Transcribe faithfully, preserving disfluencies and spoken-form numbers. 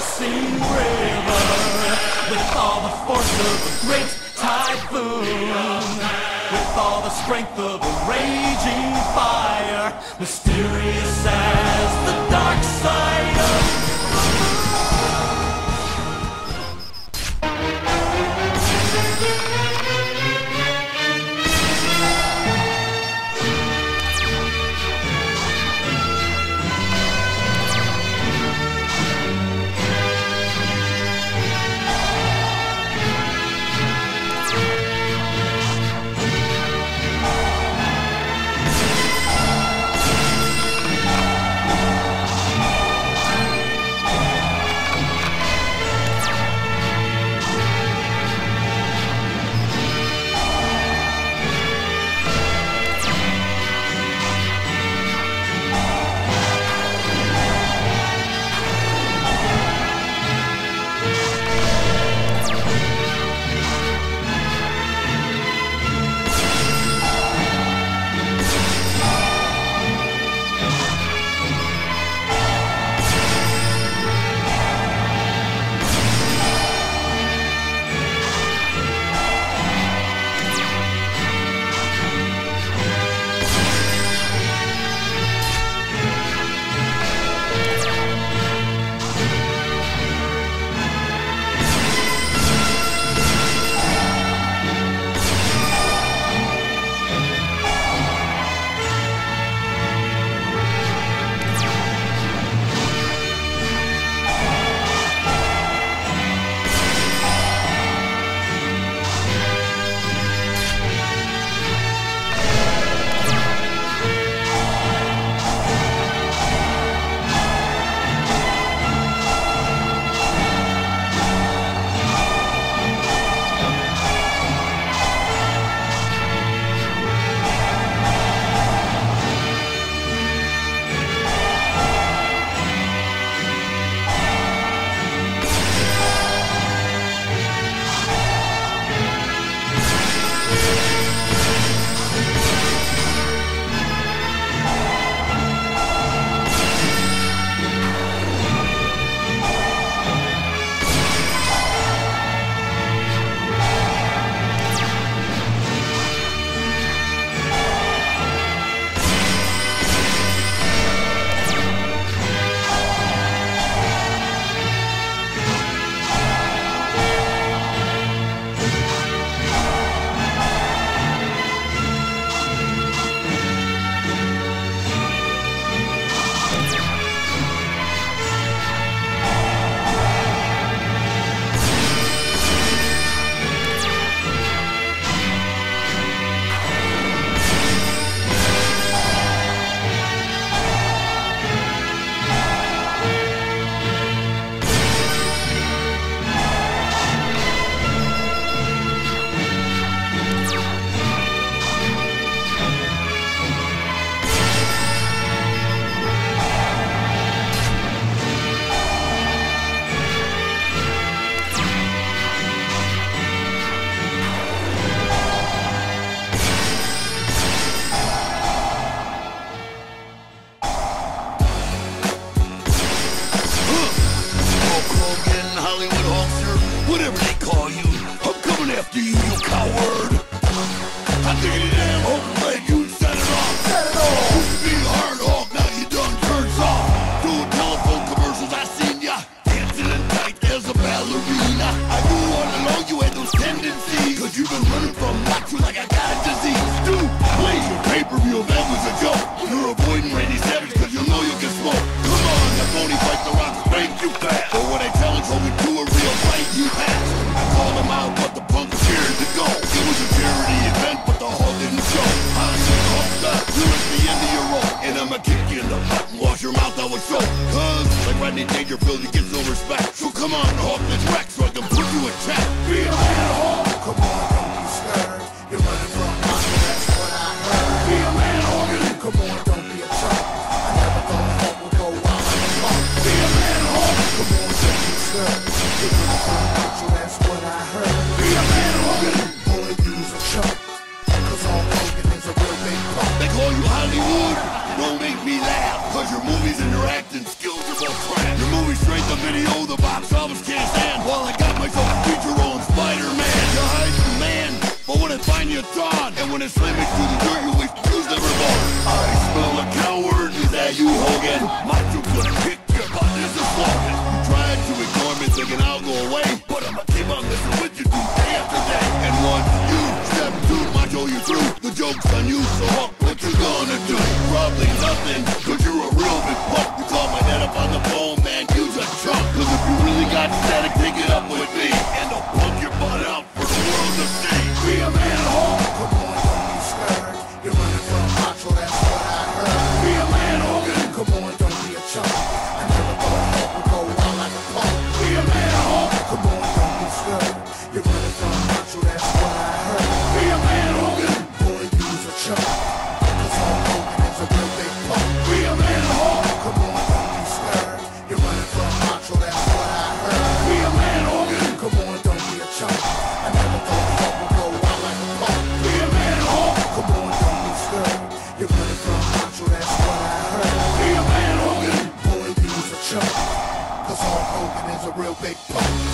coursing river, with all the force of a great typhoon, with all the strength of a raging fire, mysterious as the dark side of whatever they call you. I'm coming after you, you coward. I think it damn open leg, you set it off. Set it off. Used to be a hard hog, now you done turned soft. Doing telephone commercials, I seen ya dancing and tight as a ballerina. I knew all along you had those tendencies, cause you've been running from not you like I got a disease. Dude, please, your pay-per-view, that was a joke. You're avoiding Randy Savage cause you know you can smoke. Come on, that phony fight the rock spank you fast. But when they tell it, we do a real fight, you pass. I called him out, but the punk was scared to go. It was a charity event, but the hall didn't show. I said, hold up, you're at the end of your rope, and I'ma kick you in the butt and wash your mouth out with soap. Cause, like Rodney Dangerfield, you get no respect. So come on, hawk this wreck so I can put you in check. Be a man, hawk. Come on, don't be scared. You're running from me, that's what I heard. Be a man, hawk. Come on, don't be a chump. I never thought hawk would go wild like a pump. Be a man, hawk. Come on, don't be scared. You're running from me, that's what I heard. Be a man, hawk. Boy, you's a chump. Cause all Hogan is a real big pump. They call you Hollywood? Don't make me laugh. Cause your movies and your acting skills are both crap. movie straight to video, the box office can't stand. While I got myself a feature role in Spider-Man. You hide your man, but when I find you, it's on. And when I slam it through the dirt, you waste use never born. I smell a coward, is that you, Hogan? My troop's gonna kick your butt, this is slogan. You tried to ignore me thinking I'll go away, but I'ma keep on listening with you through day after day. And once you step to my show you through, the joke's on you, so Hulk, what you gonna do? Probably nothing, cause you're a real big punk. You call my head up on the phone, man, use a chunk. Cause if you really got static, take it up with me, and I'll plug your butt out for the world to see. Be a man, Hulk. Come on, don't be scared. You're running from macho, that's what I heard. Be a man, Hogan. Come on, don't be a chump. I never thought Hulk would go out like a punk. Be a man, Hulk. Come on, don't be scared. You're running from macho, that's what I heard. Be a man, Hogan. Boy, use a chump. Cause Hulk Hogan is a real big punk. Be a man, Hulk. Come on, don't be scared. You're running from macho, that's what I heard. Be a man, Hogan. Come on, don't be a chump. I never thought Hulk would go out like a punk. Be a man, Hulk. Come on, don't be scared. You're running from macho, that's what I heard. Be a man, Hogan. Boy, use a chump. Cause Hulk Hogan is a real big punk.